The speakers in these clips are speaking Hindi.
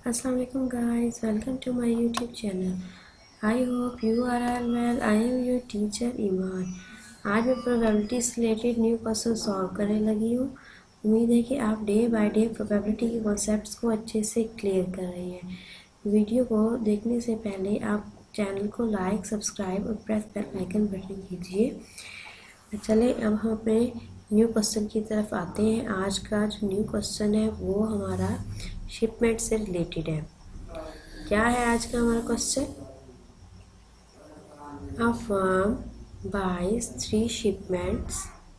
Assalamu alaikum guys, welcome to my YouTube channel. I hope you are all well. I am your teacher ईमान। आज मैं प्रोबेबिलिटी से रिलेटेड न्यू क्वेश्चन सॉल्व करने लगी हूँ। उम्मीद है कि आप डे बाय डे प्रोबेबिलिटी के कॉन्सेप्ट्स को अच्छे से क्लियर कर रही हैं। वीडियो को देखने से पहले आप चैनल को लाइक, सब्सक्राइब और प्रेस बेल आइकन बटन कीजिए। चले अब हम अपने न्यू क्वेश्चन की तरफ आते हैं। आज का जो न्यू क्वेश्चन है वो हमारा शिपमेंट से रिलेटेड है। क्या है आज का हमारा question? A firm buys 3 shipments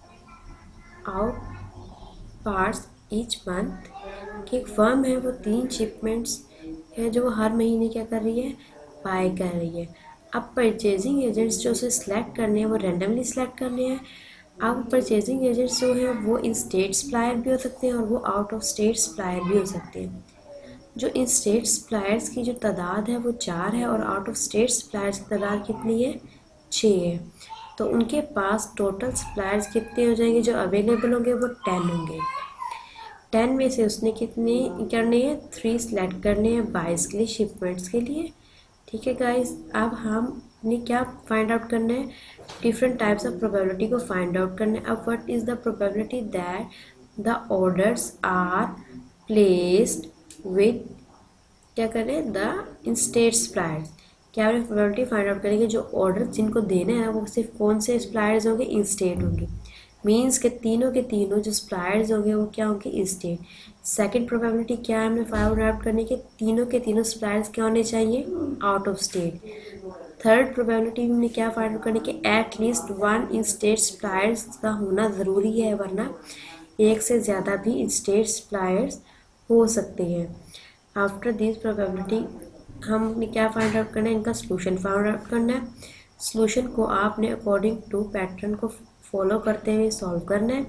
out parts each month. कि एक फर्म है वो 3 शिपमेंट्स है जो वो हर महीने क्या कर रही है, बाय कर रही है। अब परचेजिंग एजेंट्स जो उसे सिलेक्ट करने हैं वो रैंडमली सिलेक्ट करने हैं। अब परचेजिंग एजेंट्स जो हैं वो इन स्टेट सप्लायर भी हो सकते हैं और वो आउट ऑफ स्टेट सप्लायर भी हो सकते हैं। जो इन स्टेट सप्लायर्स की जो तादाद है वो 4 है और आउट ऑफ स्टेट सप्लायर्स की तादाद कितनी है, 6 है। तो उनके पास टोटल सप्लायर्स कितने हो जाएंगे? जो अवेलेबल होंगे वो 10 होंगे। 10 में से उसने कितने करने हैं, 3 सेलेक्ट करने हैं 22 के लिए, शिपमेंट्स के लिए। ठीक है गाइस, अब हमने क्या फाइंड आउट करना है? डिफरेंट टाइप्स ऑफ प्रोबेबिलिटी को फाइंड आउट करना है। अब what is the probability that the orders are placed with क्या करें, द इन स्टेट सप्लायर्स। क्या हमें प्रोबेबिलिटी फाइंड आउट करेंगे जो ऑर्डर जिनको देने हैं वो सिर्फ कौन से सप्लायर्स होंगे, इन स्टेट होंगे। मीन्स के तीनों जो सप्लायर्स होंगे वो क्या होंगे, इन स्टेट। सेकेंड प्रोबेबिलिटी क्या है हमें फाइंड आउट करने के तीनों सप्लायर्स क्या होने चाहिए, out of state. Third probability हमने क्या फाइंड आउट करने के एटलीस्ट 1 इन स्टेट सप्लायर्स का होना ज़रूरी है, वरना एक से ज़्यादा भी इन स्टेट सप्लायर्स हो सकते हैं। आफ्टर दिस प्रोबेबिलिटी हमने क्या फाइंड आउट करना है, इनका सोल्यूशन फाइंड आउट करना है। सोल्यूशन को आपने अकॉर्डिंग टू पैटर्न को फॉलो करते हुए सॉल्व करना है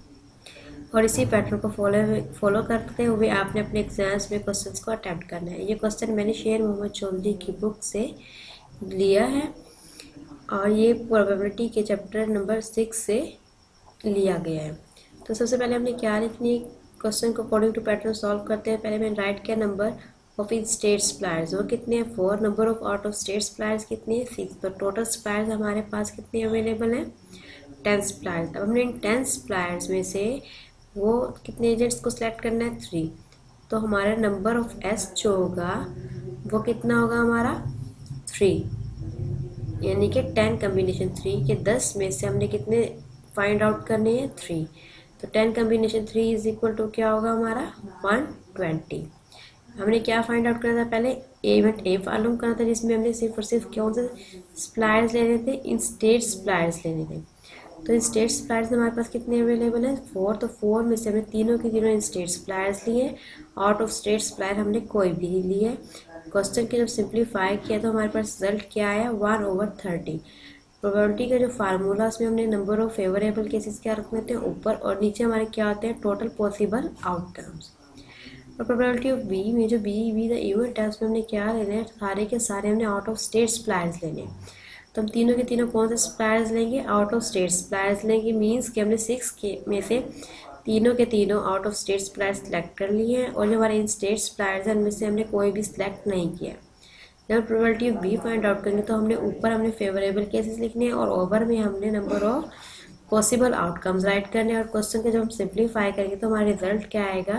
और इसी पैटर्न को फॉलो करते हुए आपने अपने एग्जाम्स में क्वेश्चंस को अटेम्प्ट करना है। ये क्वेश्चन मैंने शेर मोहम्मद चौधरी की बुक से लिया है और ये प्रोबेबिलिटी के चैप्टर नंबर 6 से लिया गया है। तो सबसे पहले हमने क्या लिखनी है, क्वेश्चन को अकॉर्डिंग टू पैटर्न सॉल्व करते हैं। पहले मैंने राइट किया number of in state suppliers, वो कितने हैं, 4। Number of out of state suppliers कितने हैं, 6। तो टोटल सप्लायर्स हमारे पास कितने अवेलेबल हैं, 10 सप्लायर्स। अब हमने इन 10 सप्लायर्स में से वो कितने एजेंट्स को सिलेक्ट करना है, 3। तो हमारा नंबर ऑफ एस जो होगा वो कितना होगा हमारा, 3। यानी कि 10 कम्बिनेशन 3 के 10 में से हमने कितने फाइंड आउट करने हैं, 3। तो 10 कम्बिनेशन 3 इज इक्वल टू क्या होगा हमारा, 120। हमने क्या फाइंड आउट करना था, पहले इवेंट ए मालूम करना था जिसमें हमने सिर्फ और सिर्फ कौन से सप्लायर्स लेने थे, इन स्टेट सप्लायर्स लेने थे। तो इन स्टेट सप्लायर्स हमारे पास कितने अवेलेबल हैं, 4। तो 4 में से हमने तीनों के तीनों इन स्टेट सप्लायर्स लिए। आउट ऑफ स्टेट सप्लायर हमने कोई भी नहीं लिए। क्वेश्चन के जब सिंप्लीफाई किया तो हमारे पास रिजल्ट क्या आया, 1/30। प्रोबेबिलिटी का जो फार्मूला उसमें हमने नंबर ऑफ फेवरेबल केसेस क्या रखने थे ऊपर, और नीचे हमारे क्या होते हैं, टोटल पॉसिबल आउटकम्स। और प्रोबेबिलिटी ऑफ बी में जो बी द इवेंट है उसमें हमने क्या लेना है, सारे के सारे हमने आउट ऑफ स्टेट सप्लायर्स लेने हैं। तो हम तीनों के तीनों कौन से सप्लायर्स लेंगे, आउट ऑफ स्टेट सप्लायर्स लेंगे। मीन्स कि हमने 6 के में से तीनों के तीनों out of state suppliers select कर लिए हैं और जो हमारे इन स्टेट सप्लायर्स हैं उनमें से हमने कोई भी सिलेक्ट नहीं किया। जब probability of B find out करेंगे तो हमने ऊपर हमने फेवरेबल केसेस लिखने हैं और ओवर में हमने number of possible outcomes write करने हैं। और क्वेश्चन के जब हम सिंप्लीफाई करेंगे तो हमारा रिजल्ट क्या आएगा,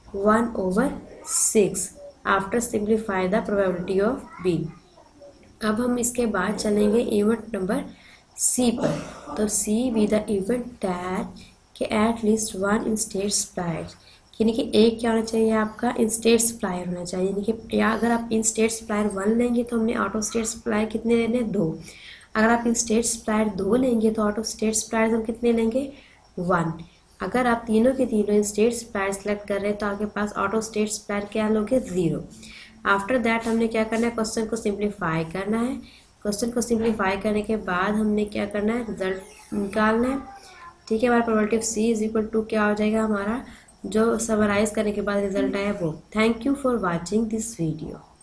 1/6 after simplify the probability of B. अब हम इसके बाद चलेंगे इवेंट नंबर सी पर। तो C be the event that के at least 1 in state supplier, यानी कि एक क्या होना चाहिए आपका, इन स्टेट सप्लायर होना चाहिए। यानी कि या अगर आप इन स्टेट सप्लायर 1 लेंगे तो हमने आउट ऑफ स्टेट सप्लायर कितने लेने हैं, 2। अगर आप इन स्टेट सप्लायर 2 लेंगे तो आउट ऑफ स्टेट सप्लायर्स हम कितने लेंगे, 1। अगर आप तीनों के तीनों इन स्टेट सप्लायर सेलेक्ट कर रहे हैं तो आपके पास आउट ऑफ स्टेट सप्लायर क्या लोगे, 0। आफ्टर दैट हमने क्या करना है, क्वेश्चन को सिंप्लीफाई करना है। क्वेश्चन को सिंप्लीफाई करने के बाद हमने क्या करना है, रिजल्ट निकालना है। ठीक है, हमारा probability of C is equal to क्या हो जाएगा हमारा, जो समराइज करने के बाद रिजल्ट आया वो। Thank you for watching this video.